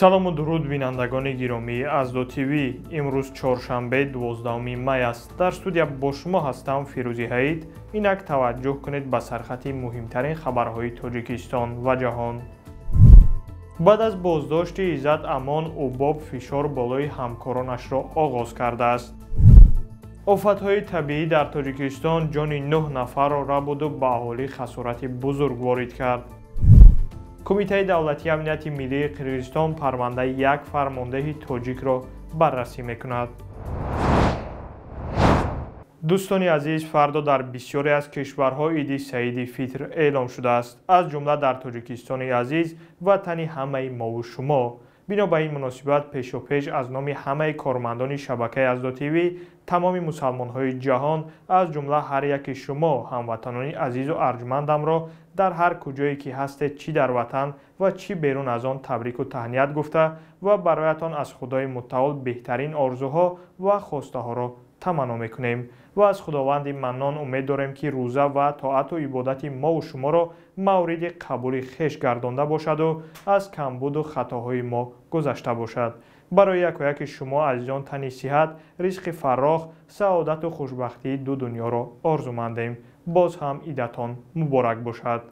салому дуруд бинандагони гиромӣ аз ду тв. имрӯз чоршанбе 12 май аст. дар студия бо шумо ҳастам Фирӯзи Ҳаид. инак таваҷҷӯҳ кунед ба сархати муҳимтарин хабарҳои Тоҷикистон ва ҷаҳон. баъд аз боздошти Иззат Амон, УБОБ фишор болои ҳамкоронашро оғоз кардааст. офатҳои табиӣ дар Тоҷикистон ҷони 9 нафарро рабуду ба аҳолӣ хасорати бузург ворид кард. Кумитаи давлатии амнияти миллии Қирғизистон парвандаи як фармондеҳи тоҷикро баррасӣ мекунад. дӯстони азиз, фардо дар бисёре аз кишварҳо Иди Саиди Фитр эълом шудааст, аз ҷумла дар Тоҷикистони азиз, ватани ҳамаи мову шумо. бино ба ин муносибат пешопеш аз номи ҳамаи кормандони шабакаи Азду ТВ, тамоми мусалмонҳои ҷаҳон, аз ҷумла ҳар яки шумо ҳамватанони азизу арҷмандамро дар ҳар куҷое ки ҳастед, чӣ дар ватан ва чӣ берун аз он, табрику таҳният гуфта ва бароятон аз Худои мутаол беҳтарин орзуҳо ва хостаҳоро таманно мекунем ва аз Худованди маннон умед дорем ки рӯза ва тоату ибодати мову шуморо мавриди қабули хеш гардонда бошаду аз камбуду хатоҳои мо гузашта бошад. барои якояки шумо азизон тани сиҳат, ризқи фаррох, саодату хушбахтии ду дунёро орзумандем. боз ҳам идатон муборак бошад.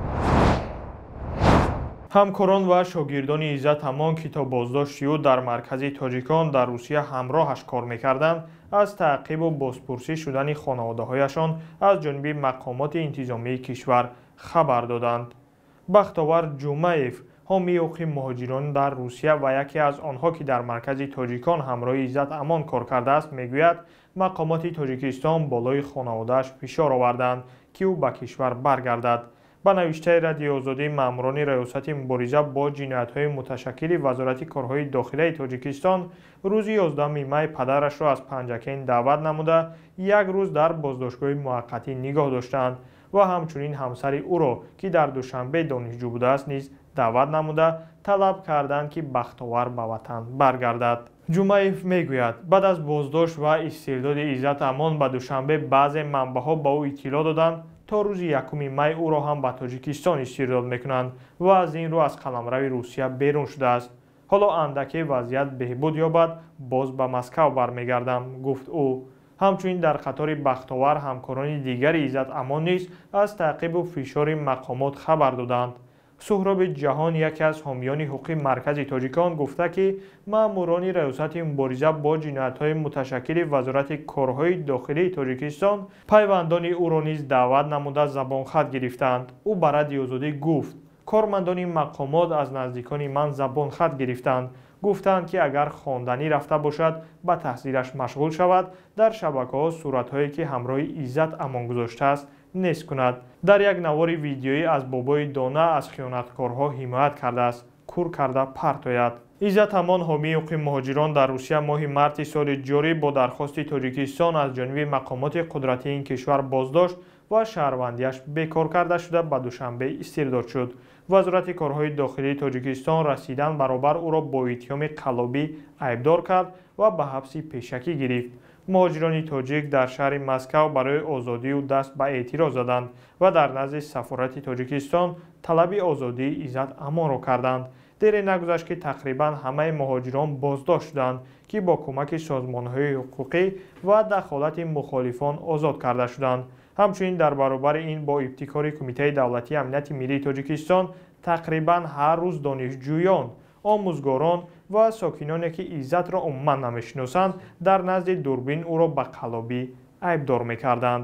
ҳамкорон ва шогирдони Иззат Амон, ки то боздошти ӯ дар маркази тоҷикон дар Русия ҳамроҳаш кор мекарданд, аз таъқибу бозпурсӣ шудани хонаводаҳояшон аз ҷониби мақомоти интизомии кишвар хабар доданд. Бахтовар Ҷумаев, ҳомии ҳуқуқи муҳоҷирон дар Русия ва яке аз онҳо, ки дар маркази тоҷикон ҳамроҳи Иззат Амон кор кардааст, мегӯяд, мақомоти Тоҷикистон болои хонаводааш фишор оварданд, ки ӯ ба кишвар баргардад. ба навиштаи Радиои Озодӣ, маъмурони раёсати мубориза бо ҷиноятҳои муташаккили Вазорати корҳои дохилаи Тоҷикистон рӯзи 11 май падарашро аз Панҷакен даъват намуда, як рӯз дар боздоштгоҳи муваққатӣ нигоҳ доштаанд ва ҳамчунин ҳамсари ӯро, ки дар Душанбе донишҷӯ будааст, низ даъват намуда, талаб карданд, ки бахтовар ба ватан баргардад. Ҷумаев мегӯяд, баъд аз боздошт ва истирдоди Иззат Амон ба Душанбе баъзе манбаъҳо ба ӯ иттилоъ доданд, то рӯзи 1 май ӯро ҳам ба Тоҷикистон истирдод мекунанд ва аз ин рӯ аз қаламрави Русия берун шудааст. ҳоло андаке вазъият беҳбуд ёбад, боз ба Москав бармегардам, гуфт ӯ. ҳамчунин дар қатори бахтовар ҳамкорони дигари Иззат Амон низ аз таъқибу фишори мақомот хабар доданд. Суҳроби Ҷаҳон, яке аз ҳомиёни ҳуқуқи маркази тоҷикон, гуфта, ки маъмурони раёсати мубориза бо ҷиноятҳои муташаккили Вазорати корҳои дохилии Тоҷикистон пайвандони ӯро низ даъват намуда забонхат гирифтанд. ӯ ба Радиои Озодӣ гуфт, кормандони мақомот аз наздикони ман забонхат гирифтанд. гуфтанд, ки агар хонданӣ рафта бошад, ба таҳсилаш машғул шавад, дар шабакаҳо суратҳое, ки ҳамроҳи Иззат Амон гузоштааст, нест кунад. дар як навори видеоӣ аз бобои Дона аз хиёнаткорҳо ҳимоят кардааст, кур карда партояд. Иззат Амон, ҳомии ҳуқуқи муҳоҷирон, дар Русия моҳи марти соли ҷорӣ бо дархости Тоҷикистон аз ҷониби мақомоти қудратии ин кишвар боздошт ва шаҳрвандиаш бекор карда шуда ба Душанбе истирдод шуд. Вазорати корҳои дохилии Тоҷикистон расидан баробар ӯро бо иттиҳоми қаллобӣ айбдор кард ва ба ҳабси пешакӣ гирифт. муҳоҷирони тоҷик дар шаҳри Москав барои озодию даст ба эътироз заданд ва дар назди сафорати Тоҷикистон талаби озодии Иззат Амонро карданд. дере нагузашт, ки тақрибан ҳамаи муҳоҷирон боздошт шуданд, ки бо кӯмаки созмонҳои ҳуқуқӣ ва дахолати мухолифон озод карда шуданд. ҳамчунин дар баробари ин, бо ибтикори Кумитаи давлатии амнияти миллии Тоҷикистон, тақрибан ҳар рӯз донишҷӯён, омӯзгорон ва сокиноне, ки Иззатро умуман намешиносанд, дар назди дурбин ӯро ба қаллобӣ айбдор мекарданд.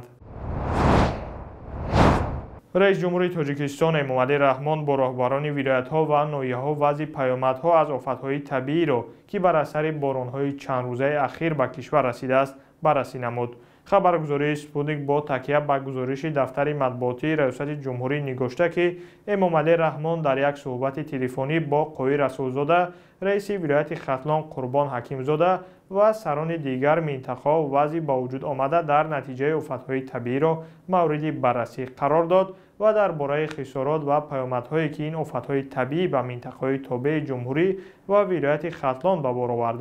раиси ҷумҳури Тоҷикистон Эмомалӣ Раҳмон бо роҳбарони вилоятҳо ва ноҳияҳо вазъи паёмадҳо аз офатҳои табииро, ки бар асари боронҳои чандрӯзаи ахир ба кишвар расидааст, баррасӣ намуд. хабаргузории Спутник бо такя ба гузориши дафтари матбуотии раёсати ҷумҳурӣ нигошта, ки Эмомалӣ Раҳмон дар як суҳбати телефонӣ бо Қои Расулзода, раиси вилояти Хатлон Қурбон Ҳакимзода ва сарони дигар минтақаҳо вазъи ба вуҷуд омада дар натиҷаи офатҳои табииро мавриди баррасӣ қарор дод ва дар бораи хисорот ва паёмадҳое, ки ин офатҳои табиӣ ба минтақаҳои тобеи ҷумҳурӣ ва вилояти Хатлон ба бор оварданд,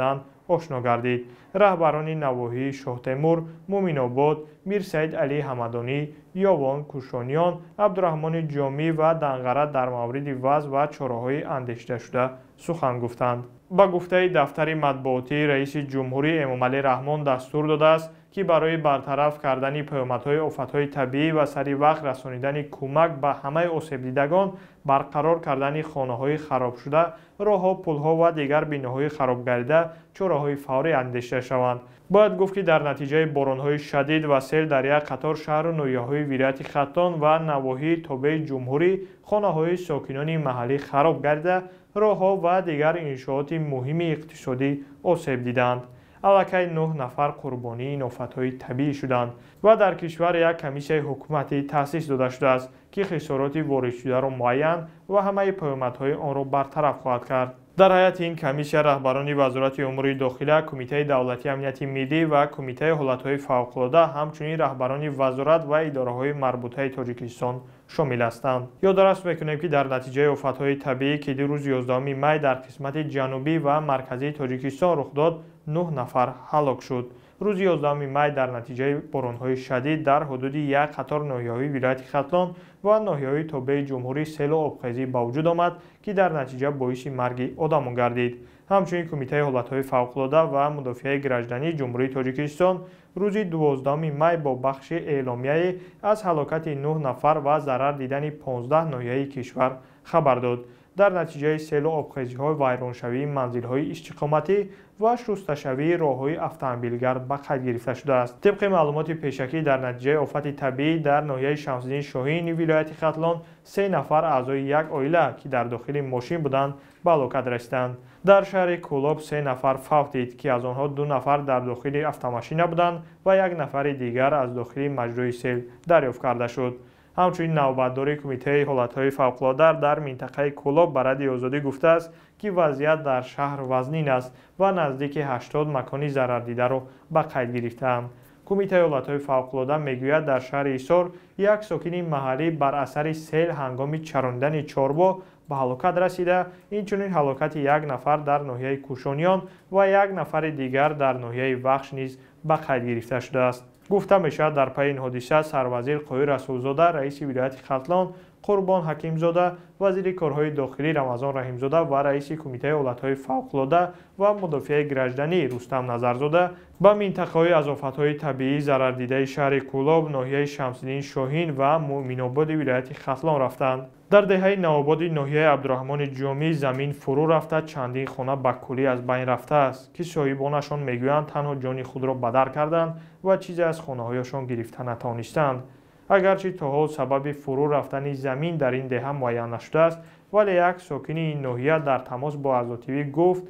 ошно гардид. раҳбарони навоҳии шоҳтемур, муминобод, мирсаид алӣ ҳамадонӣ, ёвон кушониён, абдураҳмони ҷомӣ ва данғара дар мавриди вазъ ва чораҳои андешидашуда сухан гуфтанд. ба гуфтаи дафтари матбуотии раиси ҷумҳурӣ Эмомалӣ Раҳмон дастур додааст, ки барои бартараф кардани пиёмадҳои офатҳои табиӣ ва сари вақт расонидани кӯмак ба ҳамаи осебдидагон, барқарор кардани хонаҳои харобшуда, роҳҳо, пулҳо ва дигар биноҳои харобгарида чораҳои фаврӣ андешида шаванд. бояд гуфт, ки дар натиҷаи боронҳои шадид ва сел дар як қатор шаҳру ноҳияҳои вилояти Хаттон ва навоҳии тобеи ҷумҳурӣ хонаҳои сокинони маҳаллӣ хароб гардида, роҳҳо ва дигар иншооти муҳими иқтисодӣ осеб диданд. аллакай 9 нафар қурбонии ин офатҳои табиӣ шуданд ва дар кишвар як комиссияи ҳукуматӣ таъсис дода шудааст, ки хисороти воридшударо муайян ва ҳамаи пиёмадҳои онро бартараф хоҳад кард. дар ҳайати ин комиссия раҳбарони вазорати умури дохила, кумитаи давлатии амнияти миллӣ ва кумитаи ҳолатҳои фавқулодда, ҳамчунин раҳбарони вазорат ва идораҳои марбутаи Тоҷикистон шомил ҳастанд. ёддорас мекунем, ки дар натиҷаи офатҳои табиӣ, ки рӯзи 11 май дар қисмати ҷанубӣ ва марказии Тоҷикистон рух дод, 9 нафар ҳалок шуд. рӯзи 11 май дар натиҷаи боронҳои шадид дар ҳудуди як қатор ноҳияҳои вилояти Хатлон ва ноҳияҳои тобеи ҷумҳурӣ селу обхезӣ ба вуҷуд омад, ки дар натиҷа боиси марги одамон гардид. ҳамчунин кумитаи ҳолатҳои фавқулодда ва мудофиаи граждании ҷумҳурии Тоҷикистон рӯзи 12 май бо бахши эъломияе аз ҳалокати 9 нафар ва зарар дидани 15 ноҳияи кишвар хабар дод. дар натиҷаи селу обхезиҳо, вайроншавии манзилҳои истиқоматӣ ва шусташавии роҳҳои автомобилгард ба қайд гирифта шудааст. тибқи маълумоти пешакӣ, дар натиҷаи офати табиӣ дар ноҳияи Шамсиддин Шоҳини вилояти Хатлон 3 нафар аъзои як оила, ки дар дохили мошин буданд, ба ҳалокат расиданд. дар шаҳри Кӯлоб 3 нафар фавт дид, ки аз онҳо 2 нафар дар дохили автомошина буданд ва як нафари дигар аз дохили маҷрӯи сел дарёфт карда шуд. ҳамчунин навбатдори кумитаи ҳолатҳои фавқулодда дар минтақаи Кӯлоб ба Радиои Озодӣ гуфтааст, ки вазъият дар шаҳр вазнин аст ва наздики 80 макони зарардидаро ба қайд гирифтаанд. кумитаи ҳолатҳои фавқулодда мегӯяд, дар шаҳри Ҳисор як сокини маҳаллӣ бар асари сел ҳангоми чарондани чорбо ба ҳалокат расида, инчунин ҳалокати як нафар дар ноҳияи Кушониён ва як нафари дигар дар ноҳияи Вахш низ ба қайд гирифта шудааст. гуфта мешавад, дар пайи ин ҳодиса сарвазир Қоҳир Расулзода, раиси вилояти Хатлон, Қурбон Ҳакимзода, вазири корҳои дохилӣ Рамазон Раҳимзода ва раиси кумитаи ҳолатҳои фавқулодда ва мудофиаи гражданӣ Рустам Назарзода ба минтақаҳои аз офатҳои табиӣ зарардидаи шаҳри Кӯлоб, ноҳияи Шамсиддин Шоҳин ва Муъминободи вилояти Хатлон рафтанд. дар деҳаи Навободи ноҳияи Абдураҳмони Ҷомӣ замин фурӯ рафта, чандин хона ба куллӣ аз байн рафтааст, ки соҳибонашон мегӯянд танҳо ҷони худро ба дар карданд ва чизе аз хонаҳояшон гирифта натавонистанд. агарчи то ҳол сабаби фурӯ рафтани замин дар ин деҳа муайян нашудааст, вале як сокини ин ноҳия дар тамос бо Азотивӣ гуфт: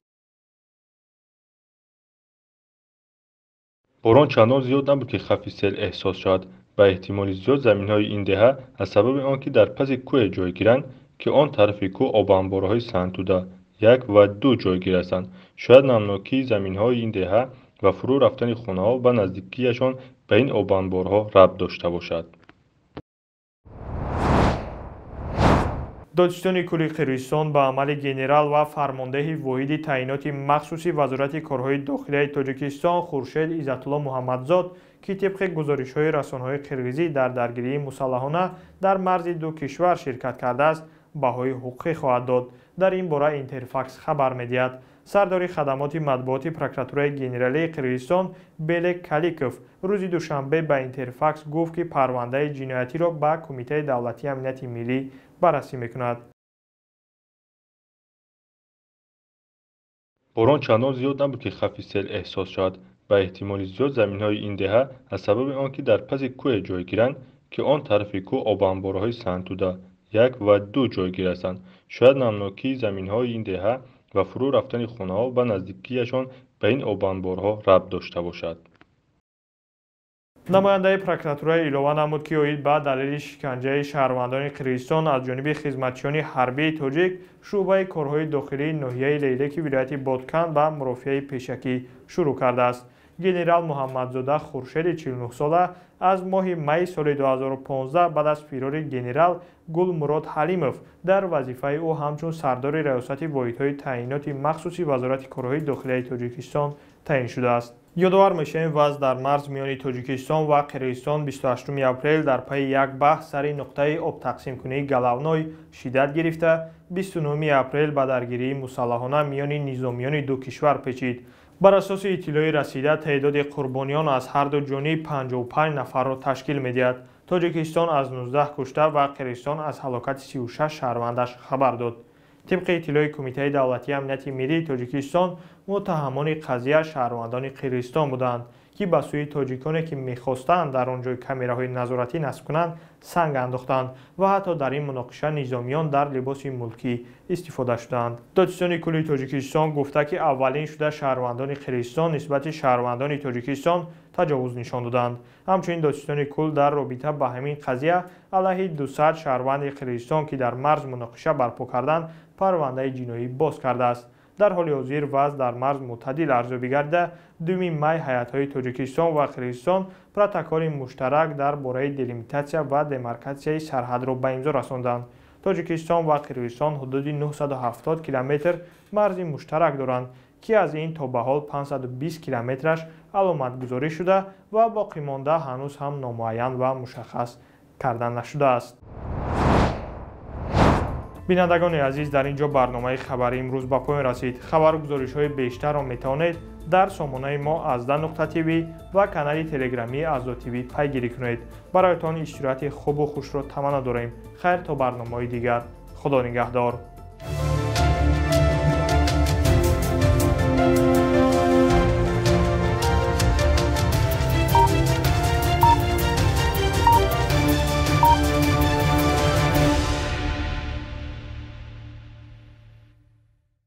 борон чандон зиёд набуд, ки хавфи сел эҳсос шавад. ба эҳтимоли зиёд заминҳои ин деҳа аз сабаби он ки дар паси кӯҳе ҷойгиранд, ки он тарафи кӯҳ обанборҳои Сантуда 1 ва 2 ҷойгир ҳастанд, шояд намнокии заминҳои ин деҳа ва фурӯ рафтани хонаҳо ба наздикиашон ба ин обанборҳо рабт дошта бошад. додистони кӯли Қирғизистон ба амали генерал ва фармондеҳи воҳиди таъиноти махсуси вазорати корҳои дохилияи Тоҷикистон Хуршед Иззатулло Муҳаммадзод, ки тибқи гузоришҳои расонаҳои қирғизӣ дар даргирии мусаллаҳона дар марзи ду кишвар ширкат кардааст, баҳои ҳуқуқӣ хоҳад дод. дар ин бора Интерфакс хабар медиҳад. сардори хадамоти матбуоти прокуратураи генералии Қирғизистон Белек Каликов рӯзи душанбе ба Интерфакс гуфт, ки парвандаи ҷиноятиро ба Кумитаи давлатии амнияти миллӣ баррасӣ мекунад. борон чандон зиёд набуд, ки хавфи сел эҳсос шавад. ба эҳтимоли зиёд заминҳои ин деҳа аз сабаби он ки дар паси кӯҳе ҷойгиранд, ки он тарафи кӯҳ обанборҳои Сантуда 1 ва 2 ҷойгир ҳастанд, шояд намнокии заминҳои ин деҳа ва фурӯ рафтани хонаҳо ба наздикиашон ба ин обанборҳо рабт дошта бошад. намояндаи прокуратура илова намуд, ки оид ба далели шиканҷаи шаҳрвандони Қирғизистон аз ҷониби хизматчиёни ҳарбии тоҷик шуъбаи корҳои дохилии ноҳияи Лейлеки вилояти Бодканд ба мурофиаи пешакӣ шурӯъ кардааст. генерал муҳаммадзода хуршеди 49 сола аз моҳи майи соли 2015 баъд аз фирори генерал гулмурод ҳалимов дар вазифаи ӯ ҳамчун сардори раёсати воҳидҳои таъиноти махсуси вазорати корҳои дохилияи тоҷикистон таъин шудааст. ёдовар мешавем ваз дар марз миёни тоҷикистон ва қирғизистон 28 апрел дар пайи як баҳс сари нуқтаи обтақсимкунии галавной шиддат гирифта 29 апрел ба даргирии мусаллаҳона миёни низомиёни ду кишвар печид. бар асоси иттилои расида таъдоди қурбониён аз ҳарду ҷониб 55 нафарро ташкил медиҳад. тоҷикистон аз 19 кушта ва қирғизистон аз ҳалокати 36 шаҳрвандаш хабар дод. طبق اطلاع کمیته دولتی امنیت ملی تاجیکستان متهمان قضیه شهروندان قرغیزستان بودند که به سوی تاجیکانی که می‌خواستند در آنجا کامراهای نظارتی نصب کنند سنگ انداختند و حتی در این مناقشه نظامیان در لباس ملکی استفاده شدند. دادستان کلی تاجیکستان گفته که اولین شده شهروندان قرغیزستان نسبت شهروندان تاجیکستان تجاوز نشان دادند. همچنین دادستان کل در رابطه با همین قضیه علیه 200 شهروند قرغیزستان که در مرز مناقشه برپا کردند پرونده جنایی باز کرده است. در حال حاضر وضع در مرز معتدل ارزیابی گردیده 2 می هیئت‌های تاجیکستان و قرغیزستان پروتکل مشترک درباره دلیمیتاسیا و دمارکاسیای سرحد را به امضا رساندند. تاجیکستان و قرغیزستان حدود 970 کیلومتر مرز مشترک دارند که از این تا به حال 520 کیلومترش علامتگذاری شده و باقی مانده هنوز هم نامعین و مشخص کرده نشده است. بینندگان عزیز، در اینجا برنامه خبری امروز به پایان رسید. خبرگزاری‌های بیشتر را میتوانید در سامانه ما azda.tv و کانال تلگرامی azda tv پیگیری کنید. برایتان اشتراک خوب و خوش را تمنا داریم. خیر تا برنامه دیگر. خدا نگهدار.